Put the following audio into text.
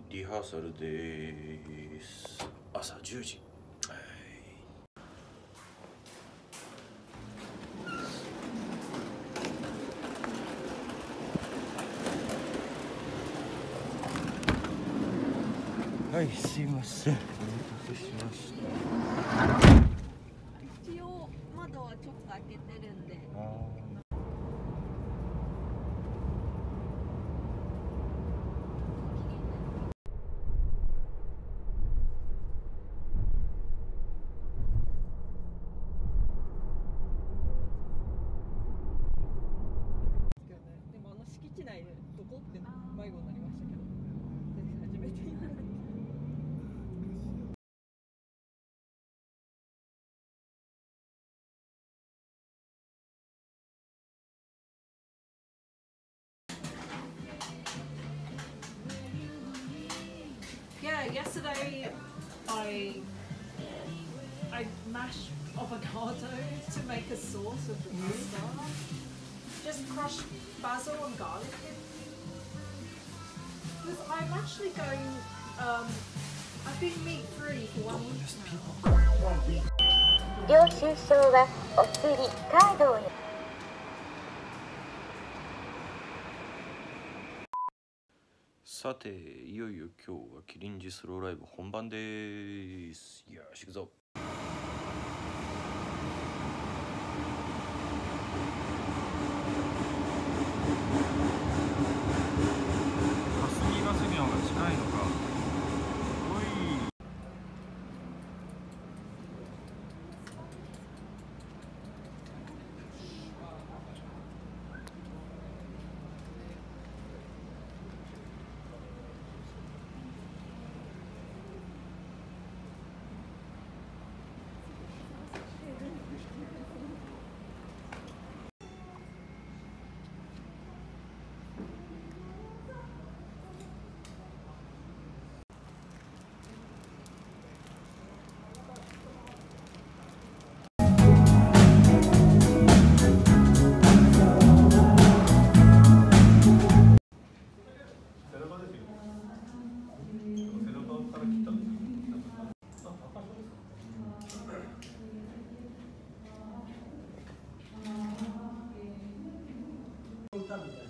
リハーサルです。朝10時。はい、すいません。お待たせしました。 一応窓はちょっと開けてるんで。でも敷地内でどこって迷子になりましたけど、初めて言われた。Yeah, yesterday I mashed avocado to make a sauce with the pasta. Just crushed basil and garlic. Because I'm actually going. I've been meat free for 1 week now. 領収書はお釣りカードを。 さて、いよいよ今日はキリンジスローライブ本番です。よし、行くぞ。霞が関の方が近いのか。おい。 歌みたいな。